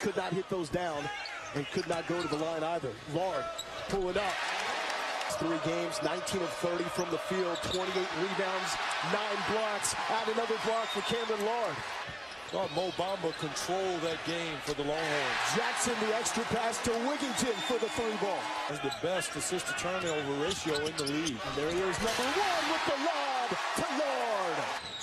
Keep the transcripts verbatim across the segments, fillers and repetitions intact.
could not hit those down and could not go to the line either. Lard pulling up. Three games, nineteen of thirty from the field, twenty-eight rebounds, nine blocks. Add another block for Cameron Lard. Thought Mo Bamba controlled that game for the Longhorns. Jackson, the extra pass to Wigginton for the three ball. Has the best assist to turnover ratio in the league. And there he is, number one with the lob to Lard.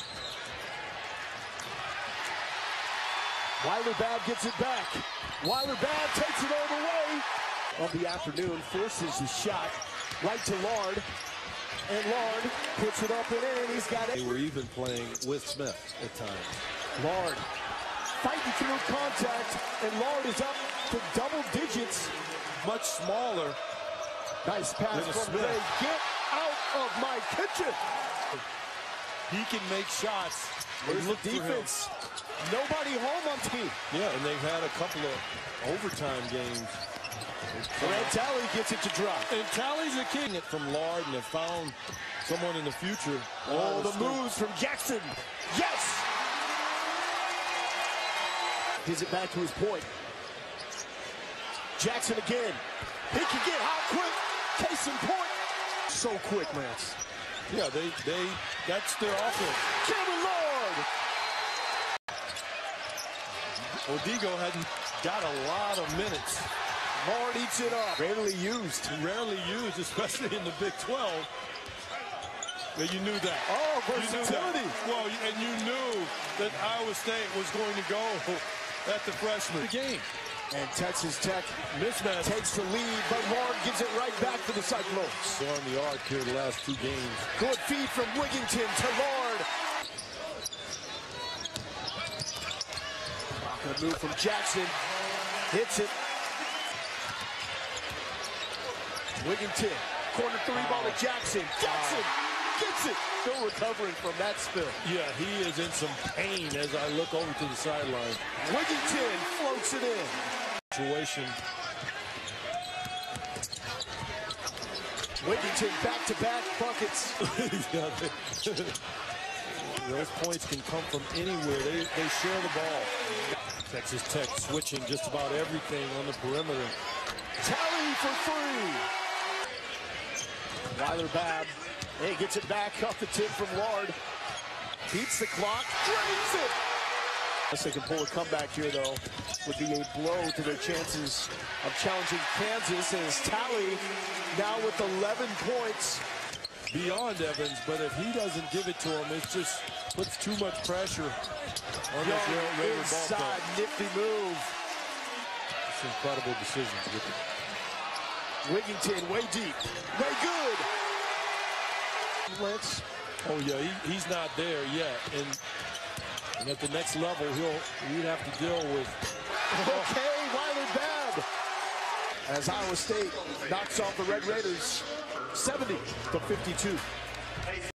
Weiler-Babb gets it back. Weiler-Babb takes it all the way. Of the afternoon, forces his shot right to Lard. And Lard puts it up and in. He's got it. They were even playing with Smith at times. Lard fighting through contact, and Lard is up to double digits. Much smaller. Nice pass from Smith. Ray. Get out of my kitchen. He can make shots. There's the Look for him. defense. Nobody home on team. Yeah, and they've had a couple of overtime games. Brad Talley gets it to drop. And Talley's a king it from Lard, and have found someone in the future. Oh, the moves from Jackson. Yes! Gives it back to his point. Jackson again. He can get hot quick. Case in point. So quick, Lance. Yeah, they, they, that's their offense. Cameron Lard. Odigo hadn't got a lot of minutes. Lard eats it up. Rarely used. Rarely used, especially in the Big twelve. But you knew that. Oh, You knew versatility. that. Well, and you knew that Iowa State was going to go at the freshman game. And Texas Tech Mismatch. takes the lead, but Lard gives it right back to the Cyclones. So on the arc here the last two games. Good feed from Wigginton to Lard. Good move from Jackson. Hits it. Wigginton. Corner three ball to Jackson. Jackson gets it. Still recovering from that spill. Yeah, he is in some pain as I look over to the sideline. Wigginton floats it in. Situation. Wigginton back-to-back buckets. Yeah, they, those points can come from anywhere. They, they share the ball. Texas Tech switching just about everything on the perimeter. Talley for three. Weiler-Babb. Hey, gets it back off the tip from Lard. Beats the clock. Drains it. Unless they can pull a comeback here, though, would be a blow to their chances of challenging Kansas. As Talley now with eleven points. Beyond Evans, but if he doesn't give it to him, it just puts too much pressure on Young this Raider ball inside, club. nifty move. It's incredible decisions with it. Wigginton way deep, way good. Lance. Oh yeah, he, he's not there yet, and, and at the next level, he'll he'd have to deal with. Okay, Weiler-Babb. As Iowa State knocks off the Red Raiders, seventy to fifty-two.